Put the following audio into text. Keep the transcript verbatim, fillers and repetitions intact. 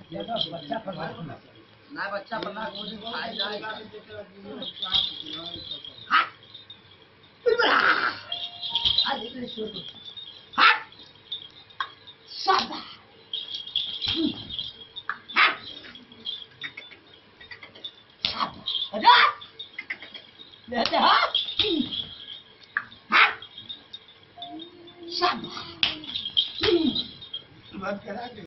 बच्चा पर ना बच्चा पर ना मुझे खाई जाएगा हाँ बिल्कुला आज इतने शुरू हाँ शाबाश हाँ शाबाश अरे लेते हाँ हाँ शाबाश